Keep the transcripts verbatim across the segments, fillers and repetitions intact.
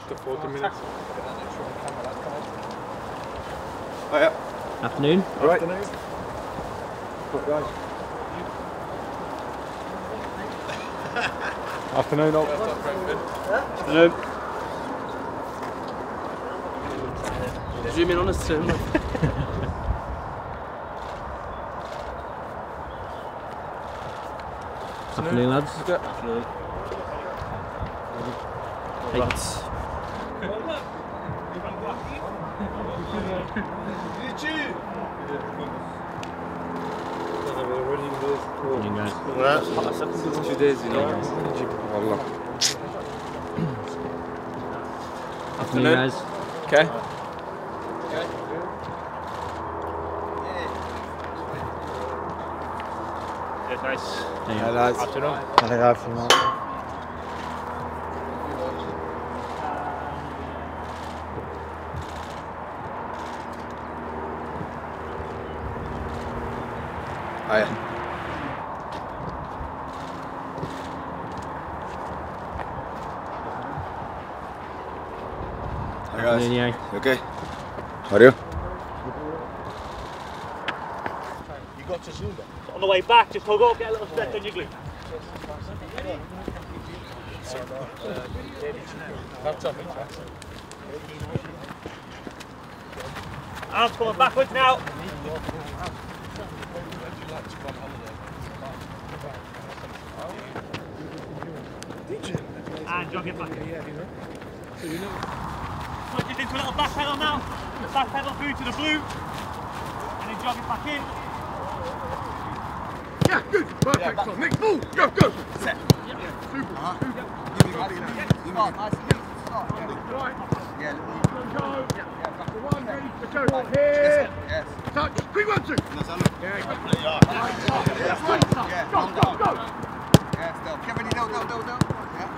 after forty minutes. Oh yeah. Afternoon. All right. Afternoon. What guys? Afternoon. All. Afternoon. Zoom in on us too. Afternoon, lads. Afternoon. Eight. Morning, guys. Two days, you know. Wallah. Afternoon, guys. Okay. Yes, nice. Yeah, lads. Afternoon. Hey, afternoon. Hiya. Hi guys. Afternoon, yeah. You okay? How are you? You got to zoom. On the way back, just hug up, get a little stretch on your glute. Arms coming backwards now. And jog it back in. Put it into a little back pedal now. Back pedal through to the blue. And then jog it back in. Yeah, good. Perfect. Yeah, so next move. Go, go. Set. Yeah, super. Uh-huh. Super. Give me good. Give me good. Right. Yeah, Go. Yeah. The one ready to go. Yes. Here. Yes. Touch. Quick one, two. Yeah, Yeah, go. yeah. Go, go, go. Yeah, still. Kevin, no, no, no, no. Yeah.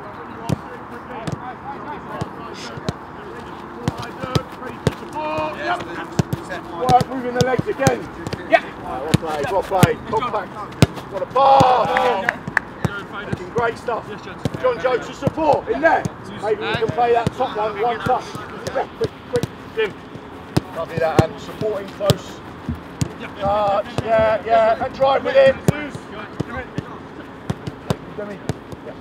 Ready to support. Yes. Yep. Set. Work, moving the legs again. Yeah. Right, well played, well played. Contact. Got a pass. Looking great stuff. John Joe to support in there. Maybe we can play that top one, one touch. Yeah, quick, quick, Jim. Lovely that, and supporting close. Touch, yeah, yeah, and drive with it. Loose. Demi. Yeah.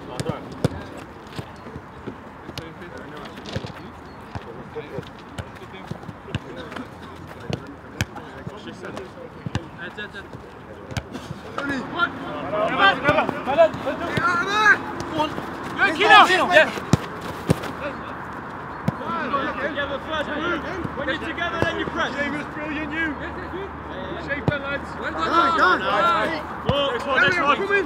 Together first move. When you're together, then you press. James, brilliant, you. Shape that, lads. Well done, guys. Go, this one, this one. Come in.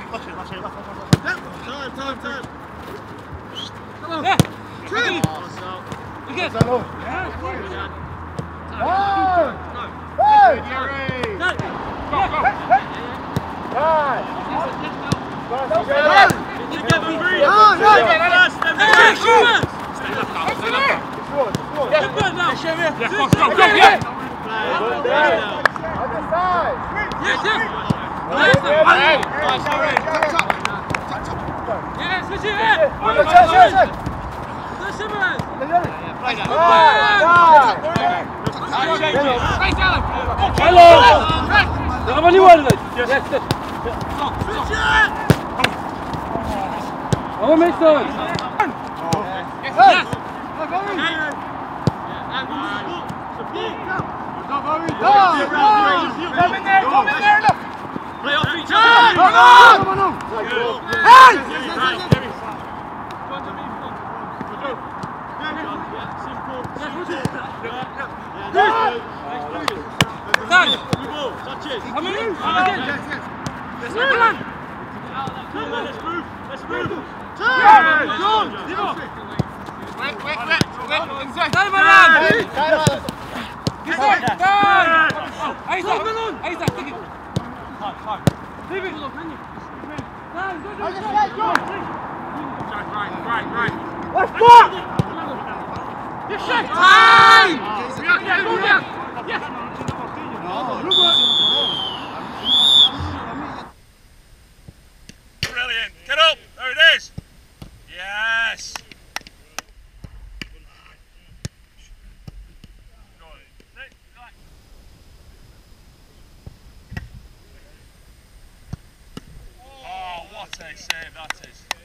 Time, time, time. Come on. Yeah. Three. Again. Go. Hey! Go, go. Right. Together, three. Yeah, First, then the second. Stay left out, stay left out. Yeah, good now. Yeah, go, go, go, yeah. yeah. Other side. Yes, yes. Nice, Yes, switch it in. Check, check, check. The Simmons. Hello! How many were there? Yes, yes. Switch it. How many stones? Yes. Come in there, come in there, look! Play off each other! Come on! Hey! Touch it! Come in! Let's move! Let's move! Turn! Wait, wait, wait! Wait! Inside! Time on! Get it! Turn! Isaac! Isaac! Take it! Time, time! Leave it! Can you? Time! Go, go, go! Right, right, right! Let's go! Yes, shit! Time! Yeah, go down! Yes! Brilliant! Get up! There it is! Yes! Nice save, that is.